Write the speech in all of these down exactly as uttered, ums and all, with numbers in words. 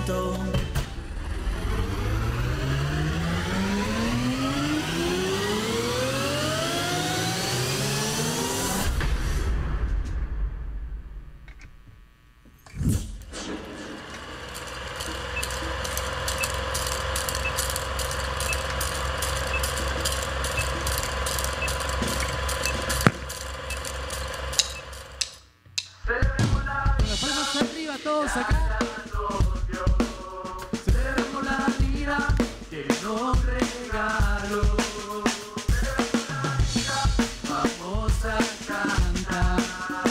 viento. Todos acá. Celebremos la vida que nos regaló. Vamos a cantar.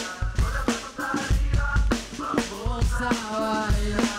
Vamos a bailar.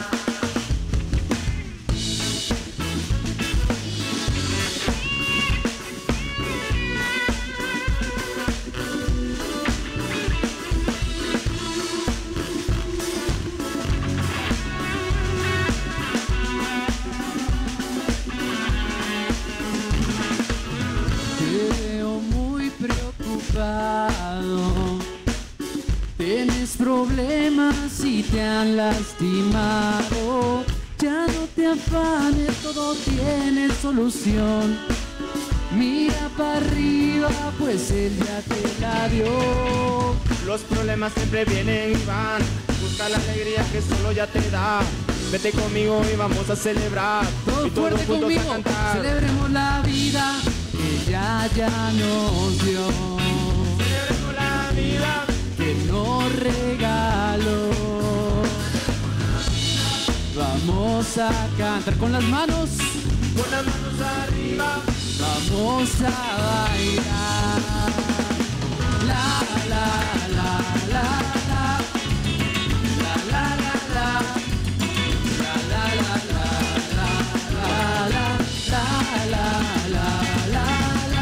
Tienes problemas y te han lastimado. Ya no te afanes, todo tiene solución. Mira para arriba, pues él ya te la dio. Los problemas siempre vienen y van. Busca la alegría que solo ya te da. Vete conmigo y vamos a celebrar. Todos y todos fuerte juntos conmigo. a cantar. Celebremos la vida que ya ya nos dio. Celebremos la vida que nos regaló. Vamos a cantar con las manos. Con las manos arriba. Vamos a bailar. La la la la la. La la la la. La la la la la la la la la la la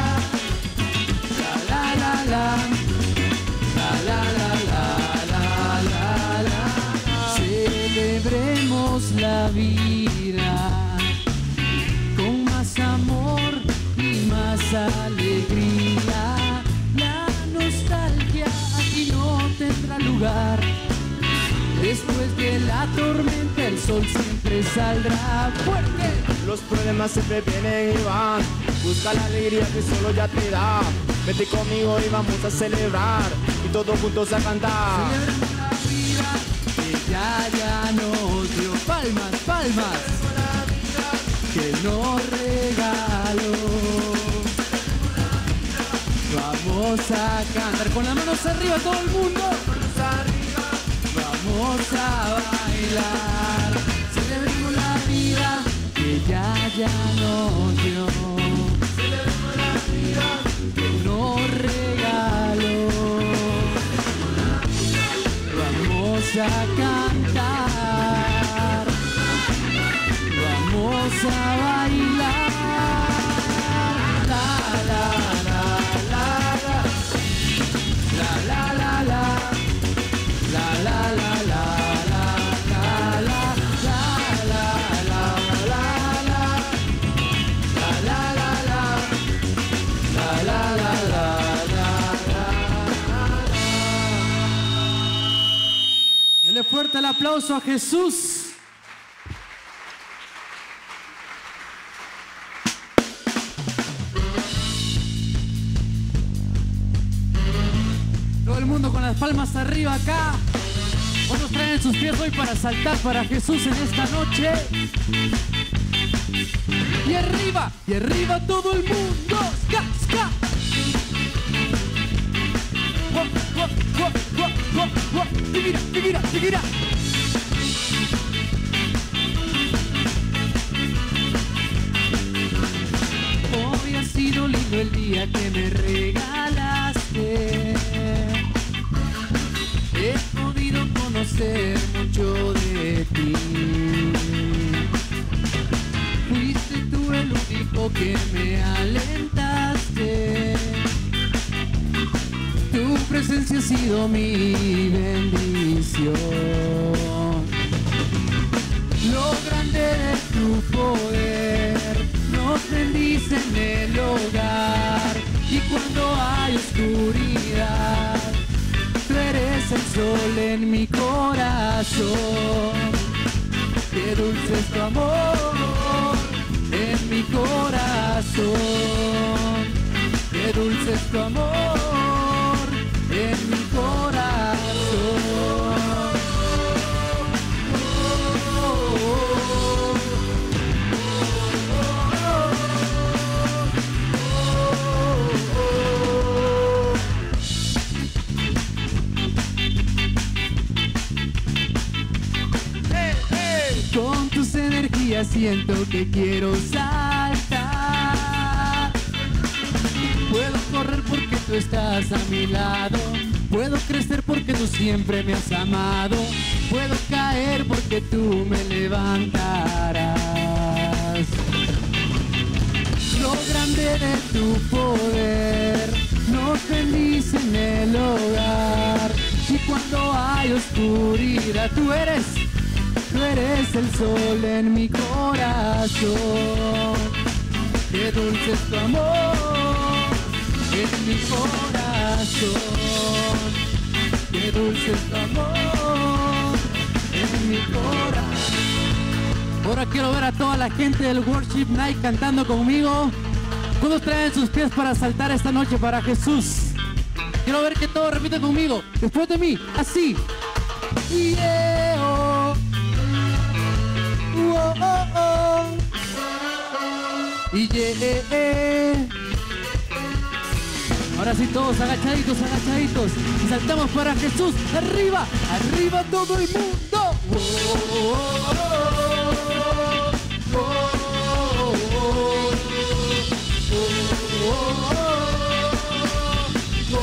la la la la. La, la, la, la, la, la. Celebremos la vida con más amor y más alegría. La nostalgia aquí no tendrá lugar. Después de la tormenta el sol siempre saldrá fuerte. Los problemas siempre vienen y van. Busca la alegría que solo ya te da. Vete conmigo y vamos a celebrar. Y todos juntos a cantar. Celebremos la vida que ya ya nos dio. Palmas, palmas. Que nos regaló. Vamos a cantar con las manos arriba todo el mundo. Vamos a bailar. Celebremos la vida que ya ya nos dio. Celebremos la vida que nos regaló. Vamos a cantar. Vamos a bailar. La la la la la. La la la la. La la la la la la la la la la la la la la. Dale fuerte el aplauso a Jesús. Todo el mundo con las palmas arriba acá. ¿Cuántos traen sus pies hoy para saltar para Jesús en esta noche? Y arriba, y arriba todo el mundo. Ska, ska. Guap, guap, guap, guap, guap, guap. Y mira, y mira, y mira. Hoy ha sido lindo el día que me regalaste. He podido conocer mucho de ti. Fuiste tú el único que me alentaste. Tu presencia ha sido mi bendición. Lo grande de tu poder nos bendice en el hogar. Y cuando hay oscuridad, tú eres el sol en mi corazón. qué dulce es tu amor en mi corazón, qué dulce es tu amor en mi corazón. Con tus energías siento que quiero saltar. Puedo correr porque tú estás a mi lado. Puedo crecer porque tú siempre me has amado. Puedo caer porque tú me levantarás. Lo grande de tu poder nos bendice en el hogar. Y cuando hay oscuridad tú eres Tú eres el sol en mi corazón. Qué dulce es tu amor en mi corazón. Qué dulce es tu amor en mi corazón. Ahora quiero ver a toda la gente del Worship Night cantando conmigo. Todos traen sus pies para saltar esta noche para Jesús. Quiero ver que todos repiten conmigo. Después de mí, así. Yeah, oh. Oh, oh, oh. Y yeah. Ahora sí todos agachaditos, agachaditos. Y saltamos para Jesús. Arriba, arriba todo el mundo. Oh, oh, oh, oh, oh,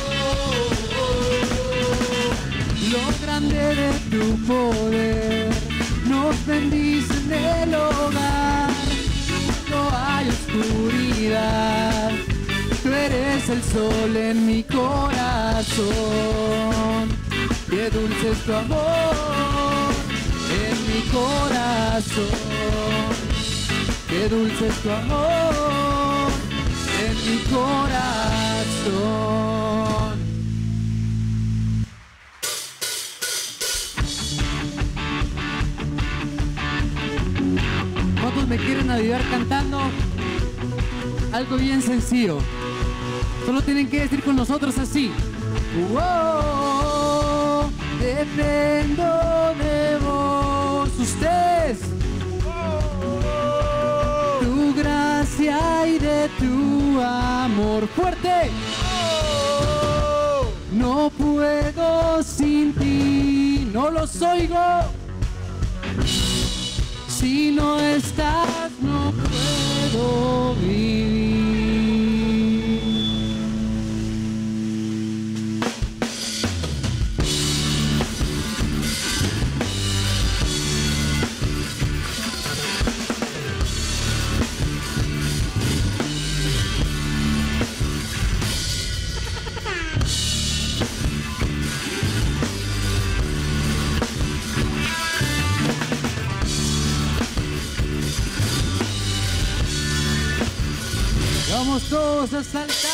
oh. Lo grande de tu poder nos bendice en el hogar. No hay oscuridad, tú eres el sol en mi corazón. Qué dulce es tu amor en mi corazón. Qué dulce es tu amor en mi corazón. ¿Cuántos me quieren ayudar cantando? Algo bien sencillo. Solo tienen que decir con nosotros así. Wow, dependo de vos. Ustedes. Tu gracia y de tu amor fuerte. No puedo sin ti, no los oigo. Si no estás, no puedo vivir. Vamos todos a saltar.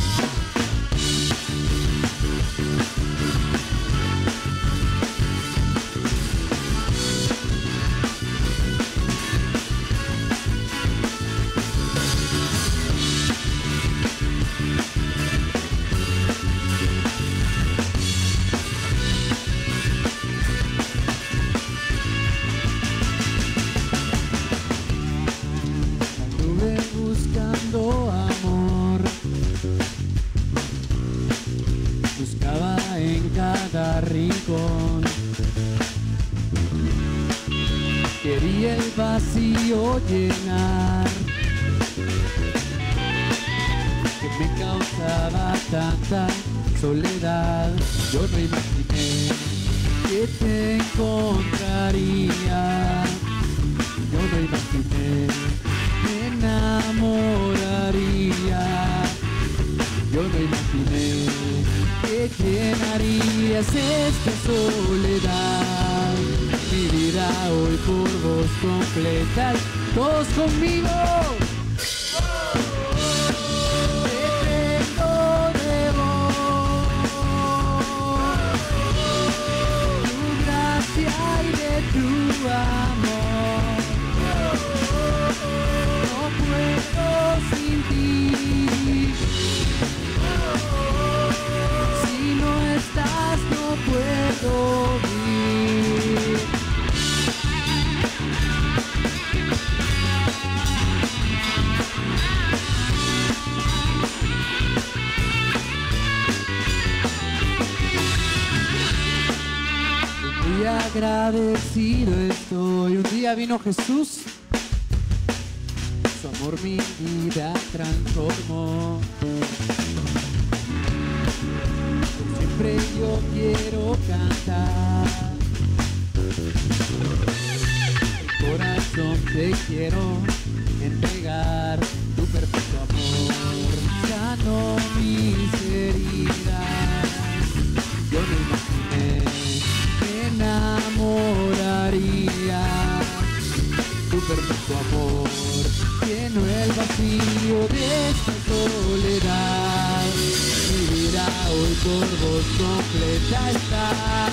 Estuve buscando amor, buscaba en cada rincón, quería el vacío llenar, que me causaba tanta soledad. Yo no imaginé que te encontraría, yo no imaginé me enamoraría. Yo no imaginé que llenarías esta soledad. Mi vida hoy por vos completa. Todos conmigo. Dependo de vos, tu gracia y de tu amor. agradecido estoy. Un día vino Jesús, su amor mi vida transformó. Siempre yo quiero cantar, el corazón te quiero entregar, tu perfecto amor sanó mis heridas. Yo no imaginé que enamoraría, tu perfecto amor llenó el vacío de esta soledad. Mi vida hoy por vos completa está.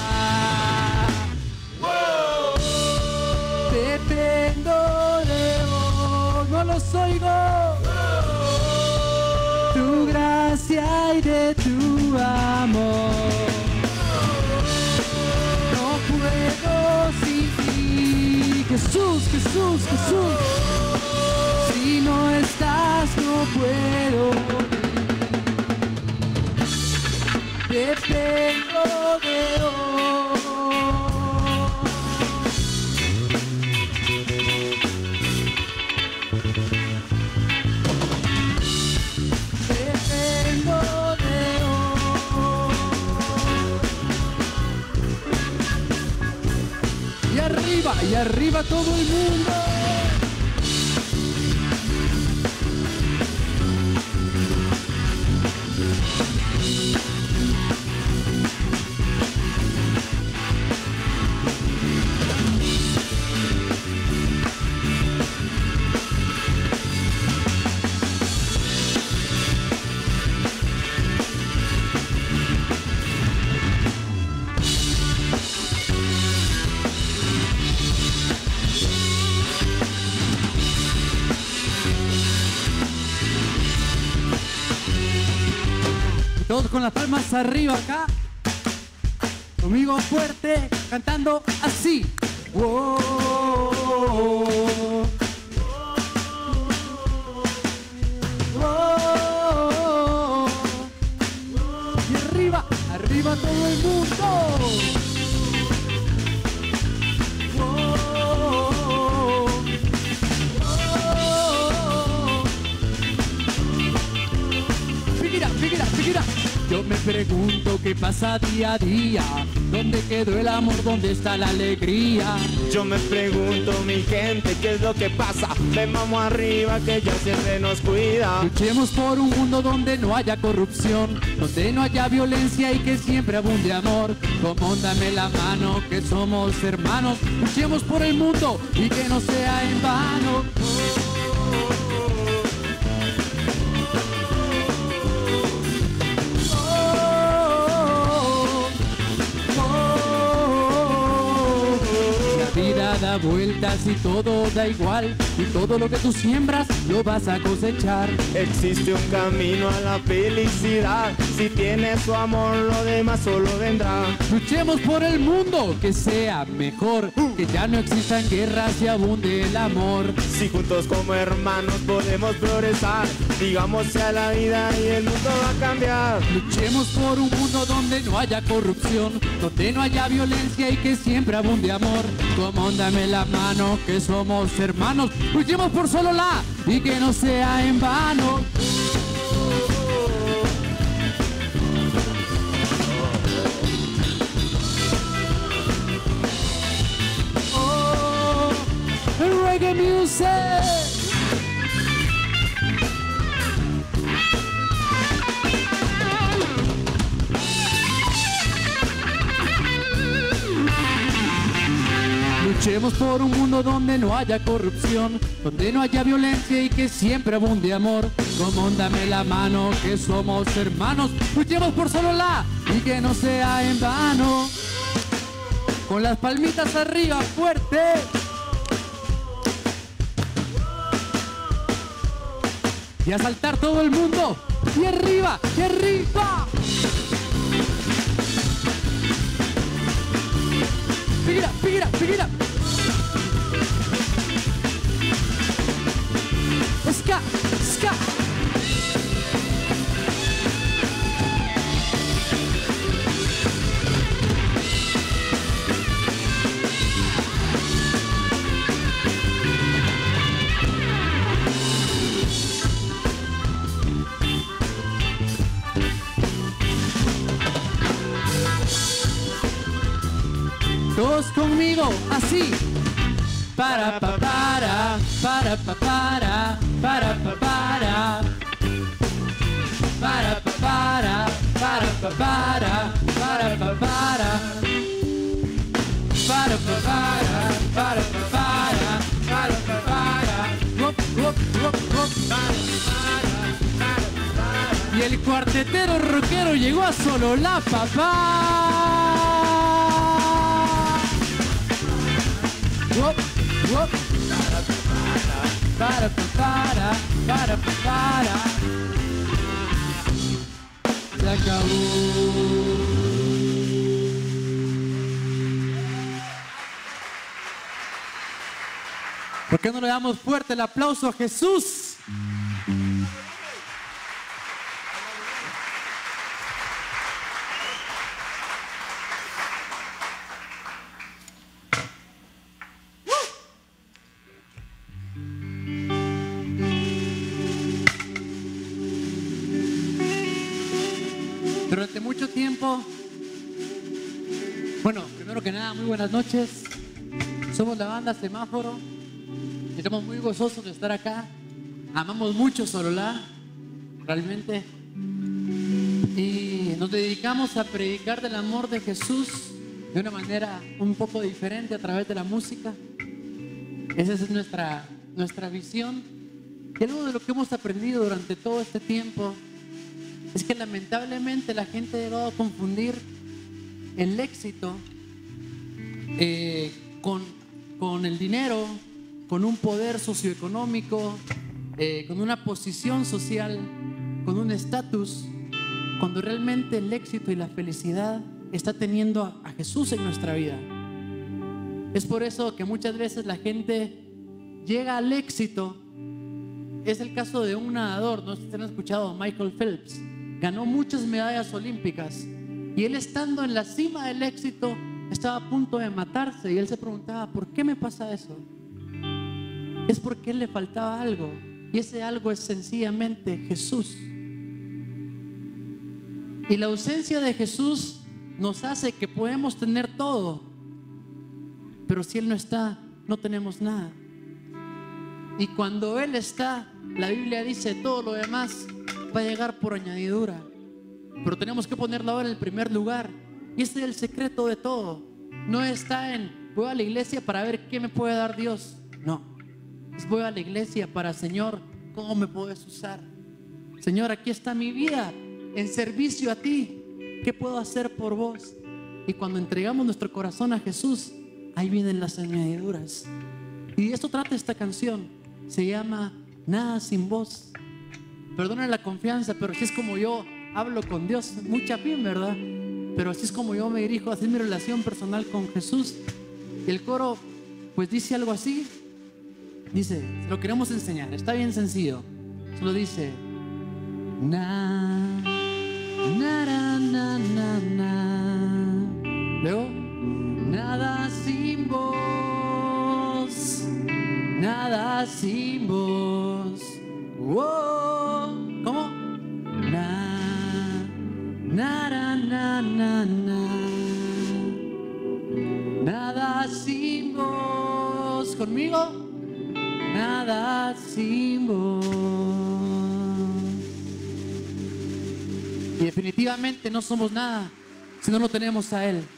¡Wow! Dependo de vos, no los oigo. ¡Wow! Tu gracia y de tu amor. No puedo sin ti. Jesús, Jesús, Jesús. Si no estás, no puedo. Dependo de vos. Dependo de vos. Y arriba, y arriba todo el mundo. Todos con las palmas arriba acá. Conmigo fuerte, cantando así. Wow. Wow. Y arriba, arriba todo el mundo. Yo me pregunto qué pasa día a día, ¿dónde quedó el amor? ¿Dónde está la alegría? Yo me pregunto, mi gente, ¿qué es lo que pasa? Ven, vamos arriba, que ya siempre nos cuida. Luchemos por un mundo donde no haya corrupción, donde no haya violencia y que siempre abunde amor. Como dame la mano, que somos hermanos. Luchemos por el mundo y que no sea en vano. Vida da vueltas y todo da igual, y todo lo que tú siembras lo vas a cosechar. Existe un camino a la felicidad, si tienes su amor lo demás solo vendrá. Luchemos por el mundo que sea mejor, que ya no existan guerras y abunde el amor. Si juntos como hermanos podemos progresar, digamos a la vida y el mundo va a cambiar. Luchemos por un mundo donde no haya corrupción, donde no haya violencia y que siempre abunde amor. Como dame la mano, que somos hermanos. Luchemos por solo la y que no sea en vano. Oh, reggae music. Luchemos por un mundo donde no haya corrupción, donde no haya violencia y que siempre abunde amor. Como dame la mano, que somos hermanos. Luchemos por solo la y que no sea en vano. Con las palmitas arriba, fuerte. Y a saltar todo el mundo. Y arriba, y arriba. Pick it up, pick it up, pick it up. Ska, ska. todos conmigo, así. Para pa para, para pa para, para pa para. Para pa para, para pa para, para pa para. Para pa para, para pa para, para pa para. Wop, wop, wop, wop. Y el cuartetero rockero llegó a solo la papá. Wop, wop. Para pa para, para pa para. Se acabó. ¿Por qué no le damos fuerte el aplauso a Jesús? Durante mucho tiempo, bueno, primero que nada, muy buenas noches. Somos la banda Semáforo. Estamos muy gozosos de estar acá. Amamos mucho Sololá, realmente. Y nos dedicamos a predicar del amor de Jesús de una manera un poco diferente a través de la música. Esa es nuestra, nuestra visión. Y algo de lo que hemos aprendido durante todo este tiempo es que lamentablemente la gente ha llegado a confundir el éxito eh, con, con el dinero, con un poder socioeconómico, eh, con una posición social, con un estatus, cuando realmente el éxito y la felicidad está teniendo a, a Jesús en nuestra vida. Es por eso que muchas veces la gente llega al éxito. Es el caso de un nadador, no sé si han escuchado, Michael Phelps. Ganó muchas medallas olímpicas y él, estando en la cima del éxito, estaba a punto de matarse y él se preguntaba, ¿por qué me pasa eso? Es porque a él le faltaba algo, y ese algo es sencillamente Jesús. Y la ausencia de Jesús nos hace que podemos tener todo, pero si Él no está, no tenemos nada. Y cuando Él está, la Biblia dice, todo lo demás va a llegar por añadidura, pero tenemos que ponerlo ahora en el primer lugar. Y ese es el secreto de todo. No está en voy a la iglesia para ver qué me puede dar Dios. No. Voy a la iglesia para, Señor, ¿cómo me puedes usar? Señor, aquí está mi vida en servicio a ti. ¿Qué puedo hacer por vos? Y cuando entregamos nuestro corazón a Jesús, ahí vienen las añadiduras. Y de esto trata esta canción. Se llama Nada sin vos. Perdona la confianza, pero así es como yo hablo con Dios. Mucha bien, ¿verdad? Pero así es como yo me dirijo, así es mi relación personal con Jesús. Y el coro pues dice algo así. Dice, se lo queremos enseñar, está bien sencillo. Solo dice na, na, na, na, na, na. Luego, nada sin vos, nada sin vos. Wow. ¿Cómo? Na, na, na, na, na, na. Nada sin vos. ¿Conmigo? Nada sin vos. Y definitivamente no somos nada si no lo tenemos a Él.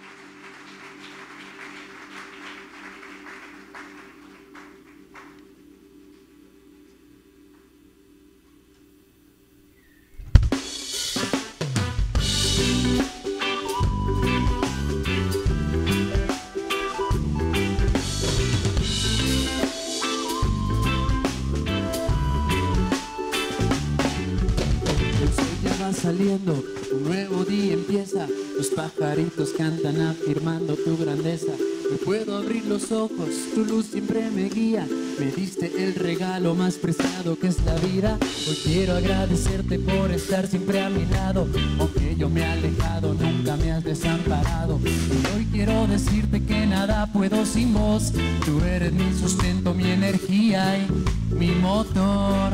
Saliendo, un nuevo día empieza, los pajaritos cantan afirmando tu grandeza. No puedo abrir los ojos, tu luz siempre me guía. Me diste el regalo más preciado que es la vida. Hoy quiero agradecerte por estar siempre a mi lado. Aunque yo me he alejado, nunca me has desamparado. Y hoy quiero decirte que nada puedo sin vos. Tú eres mi sustento, mi energía y mi motor.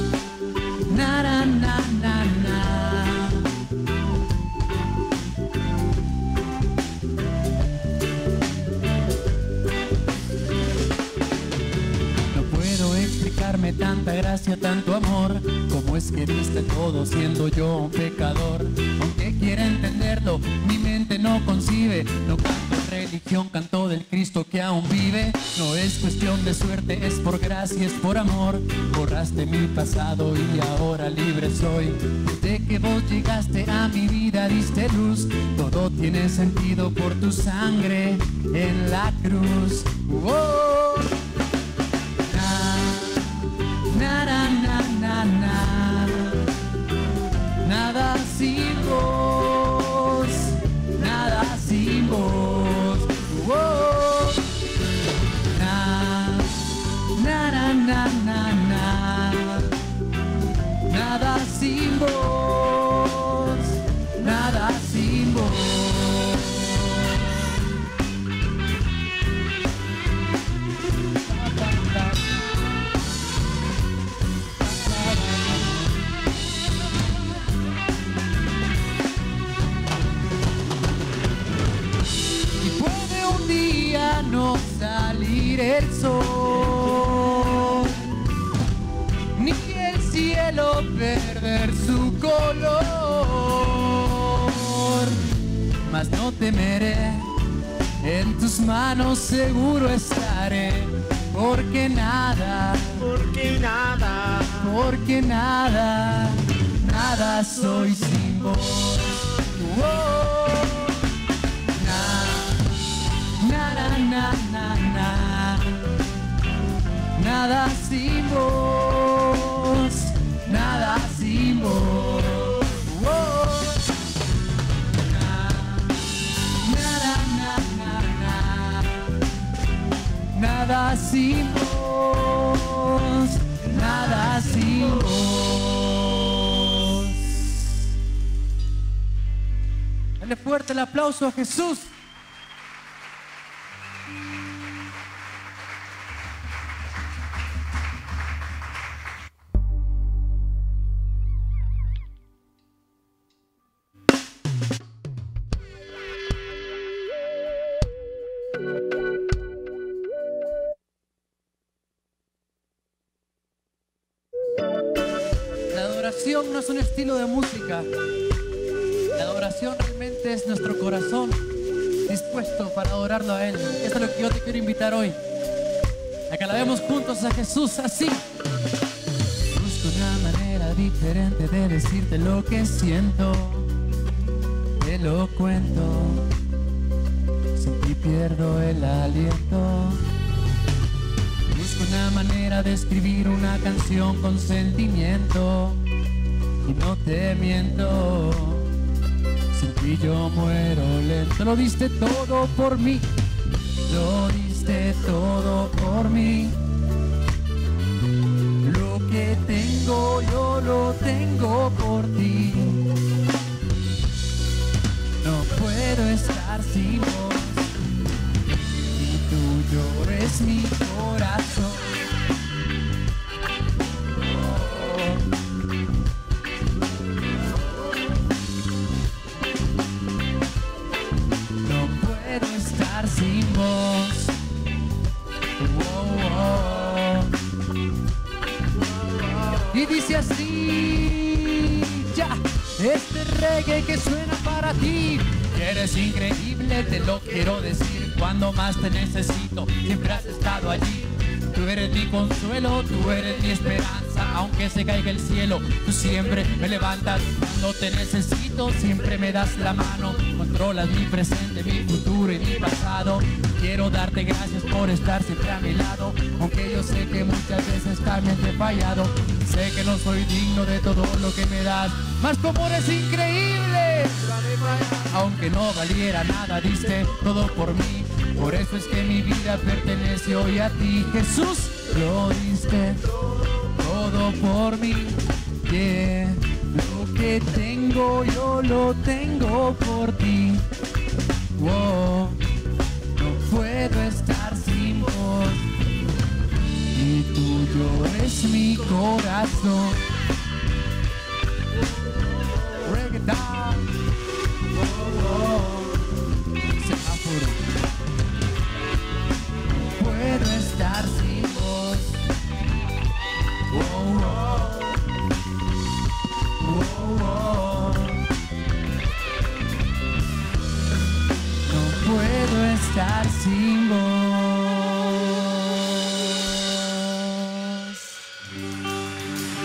Na, na, na, na, na. tanta gracia, tanto amor? ¿Cómo es que diste todo siendo yo un pecador? Aunque quiera entenderlo, mi mente no concibe. No canto religión, canto del Cristo que aún vive. No es cuestión de suerte, es por gracia, es por amor. Borraste mi pasado y ahora libre soy. Desde que vos llegaste a mi vida diste luz. Todo tiene sentido por tu sangre en la cruz. Oh. Na, na, na, na, na. Nada sin vos, nada sin vos. Oh. Na, na, na, na, na, na. Nada sin vos, nada sin vos. No salir el sol, ni el cielo perder su color, mas no temeré, en tus manos seguro estaré, porque nada, porque nada, porque nada, nada soy sin vos. Oh. Na, na, na. Nada sin vos, nada sin vos. Oh. Na, na, na, na, na. Nada sin vos, nada sin vos. Dale fuerte el aplauso a Jesús. No es un estilo de música. La adoración realmente es nuestro corazón dispuesto para adorarlo a Él. Esto es lo que yo te quiero invitar hoy, a que alabemos juntos a Jesús así. Busco una manera diferente de decirte lo que siento. Te lo cuento, sin ti pierdo el aliento. Busco una manera de escribir una canción con sentimiento. Y no te miento, sin ti yo muero lento. Lo diste todo por mí, lo diste todo por mí. Lo que tengo yo lo tengo por ti. No puedo estar sin vos, y tuyo es mi corazón. Sin vos, oh, oh. Y dice así, ya, este reggae que suena para ti. Eres increíble, te lo quiero decir. Cuando más te necesito, siempre has estado allí. Tú eres mi consuelo, tú eres mi esperanza. Aunque se caiga el cielo, tú siempre me levantas. Cuando te necesito, siempre me das la mano. Controlas mi presente, mi futuro y mi pasado. Quiero darte gracias por estar siempre a mi lado. Aunque yo sé que muchas veces también te he fallado. Sé que no soy digno de todo lo que me das, mas como eres increíble. Aunque no valiera nada, diste todo por mí. Por eso es que mi vida pertenece hoy a ti. Jesús, lo diste todo por mí. Yeah. Lo que tengo yo lo tengo por ti. Wow. No puedo estar sin vos, y tuyo es mi corazón. Reggaeton. Oh, oh. Semáforo. No puedo estar sin vos,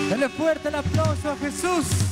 Dale fuerte el aplauso a Jesús.